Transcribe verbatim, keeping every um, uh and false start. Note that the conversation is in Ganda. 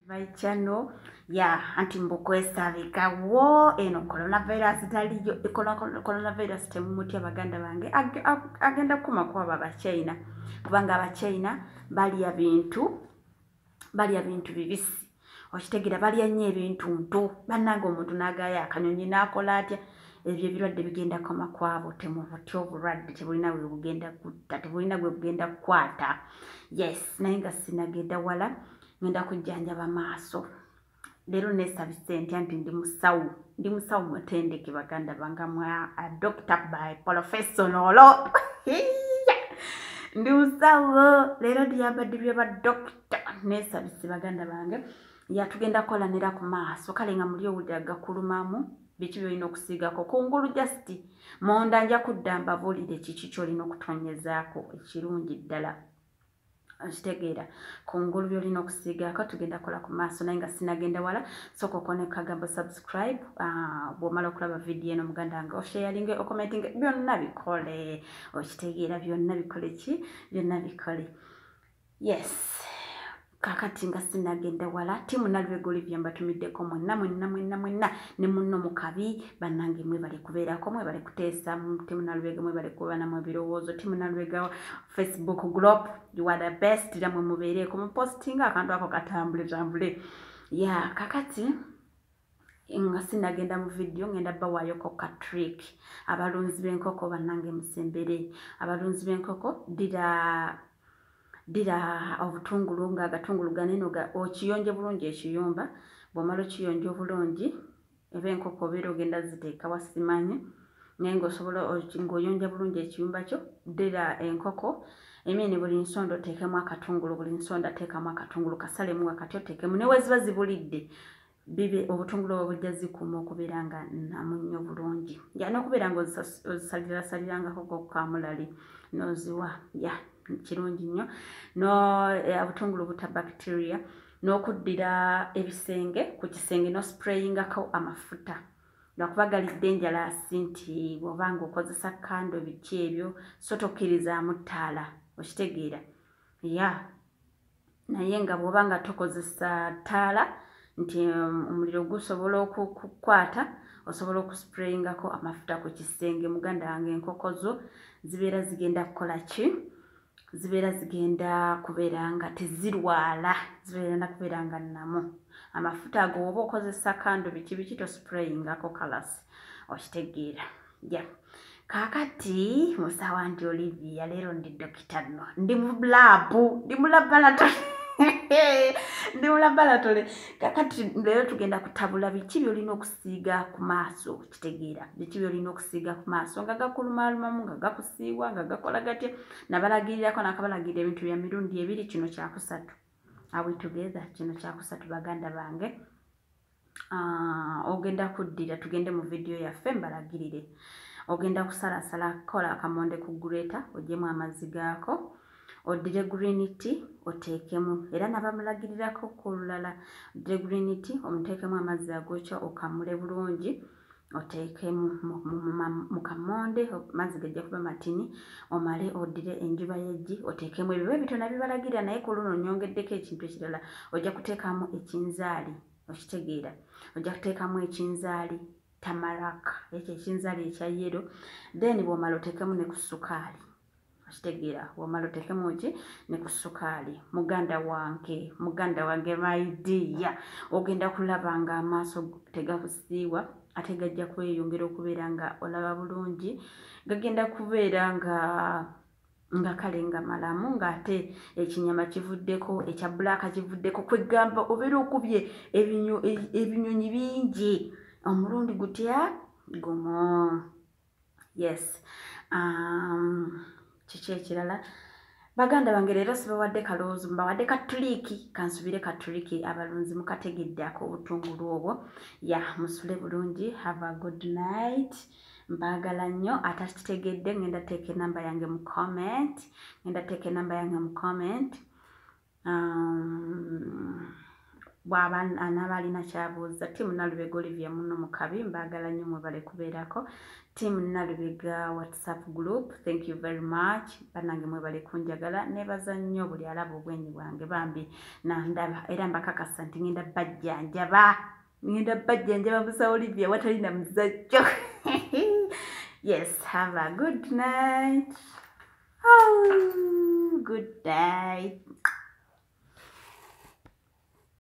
My channel, yeah, anti mbukwesabika wo eno coronavirus taliyo coronavirus temumuti abaganda bange agenda kuma kwa baba China kubanga aba China bali ya bintu bali ya bintu bibisi okitegira bali ya nye bintu nto bananga omuntu nagaya akanyonyi nakola atya ebyo birwadde bigenda koma kwabo temubutyo obulwadde tebulina bwe bugenda kutta tebulina bwe bugenda kukwata. Yes, naye nga sinagenda wala ngenda kujjanjaba maaso. Leero neesabise ntya nti ndi musawo ndi musawo mutendeke baganda bange mwa a doctor by professional ndi musawo leero lyabadde byaba doctor neesabise baganda bange yatugenda kolanira ku maaso kale nga muli owulira gakulumamu biki byolina okusiigako kungulu just monda nja kudda mbabuulire kiki kyolina okutonyezaako ekirungi ddala okitegeera kungulu byolina okusiigako tugenda kola ku maaso naye nga sinagenda wala sooka okone kagambo subscribe bw'omala okulaba vidiyo eno muganda wange osharinge okomentinge byonna bikole okitegeera byonna bikole ki byonna bikole. Yes, kakati nga sinagenda wala timu nalwego Olivia mbatumiddeko mwenna mwenna mwenna mwenna ne munno mukabi bannange mwe bali kubeerako mwe bali kuteesa timu nalwego mwe bali kubana mu birowoozo timu nalwego Facebook group you are the best ramwe mubeereko mu posting akantu ako katambule tambule ya kakati nga sinagenda mu video ngenda bawayoko ka trick abalunzi b'enkoko bannange musembere abalunzi b'enkoko dira dira obutungulu nga agatungulu ganeno ga okiyonje bulungi ekiyumba bw'omala okiyonja obulungi eba enkoko obeera ogenda ziteeka wasimanyi naye ng'osobola ng'oyonja bulungi ekiyumba kyo dira enkoko emini buli nsonda oteekemu akatungulu buli nsonda teekamu akatungulu kasalemu wakati oteekemu ne weziba zibulidde bibe obutungulu obwo bujja zikuuma okubeera nga namunnyo bulungi ya n'okubeera nga ozisalirasalirangako gokamulali n'oziwa ya kirungi nnyo no obutungulu buta bacteria n'okuddira ebisenge ku kisenge no sprayingako amafuta lwakuba gali dangerous nti bw'obanga okozesa kando biki ebyo so tokkirizaamu ttaala okitegeera ya naye nga bw'obanga tokozesa ttaala nti omuliro gusobola okukwata osobola okusprayingako amafuta ku kisenge muganda wange enkoko zo zibeera zigenda kukola ki zibeera zigenda kubeera nga tezirwala zibeera kubeera nga namu amafuta ago oba okozesa kando biki biki to sprayingako kalasi okitegeera ja kakati musawa ndi Olivia leero ndi dokita no ndi mu labu ndi mu laboratory ndi mu laboratory kakati leero tugenda kutabula biki byolina okusiiga ku maaso kitegeera biki byolina okusiiga ku maaso nga gakulumalumamu nga gakusiiwa nga gakola gatya nabalagirirako nakabalagirira ebintu bya mirundi ebiri kino kyakusatu awe together kino kyakusatu baganda bange ogenda kuddira tugende mu vidiyo yaffe mbalagirire ogenda kusalasala kola akamonde ku greta ogyemu amazzi gaako odire green tea oteekemu era nabamulagirirako ku lulala odire green tea omuteekemu amazzi agokya okamule bulungi oteekemu mu kamonde amazzi gajja kuba matini omale odire enjuba y'eggi oteekemu ebyo ebitona bibalagirira naye ku luno nyongeddeko ekintu ekirala ojja kuteekamu ekinzaali okitegeera ojja kuteekamu ekinzaali tamaraka ekyo ekinzaali ekya yero then bw'omala oteekemu ne ku sukaali okitegeera bw'omala oteekemu ki ne ku sukaali muganda wange muganda wange my dear ogenda kulaba nga amaaso tegakusiiwa ate gajja kweyongera okubeera nga olaba bulungi gagenda kubeera nga nga kale nga malamu ng'ate ekinyama kivuddeko ekya bbulaaka kivuddeko kwegamba obeera okubye ebinyonyi bingi omulundi gutya gumo. Yes, um, kiki ekirala baganda bange leero sibawadde kaloozo mbawadde katuliki kansubire katuliki abalunzi mukategedde ak'obutungulu obwo ya musule bulungi have a good night mbaagala nnyo atakitegedde ngenda teeka enamba yange mu comment ngenda teeka enamba yange mu comment um, bwaba anabalina kyabuuza. Timu Nalubega Olivia muno mukabi mbagala nnyo mwebale kubeerako. Timu Nalubega WhatsApp group, thank you very much. Banange mwebale kunjagala, nebaza nnyo buli alaba obwenyi bwange bambi nandaba era mbakakasa nti ngenda bajjanjaba. Ngenda bajjanjaba Musa Olivia watalina muzajjo. Yes, have a good night. Oh, good night.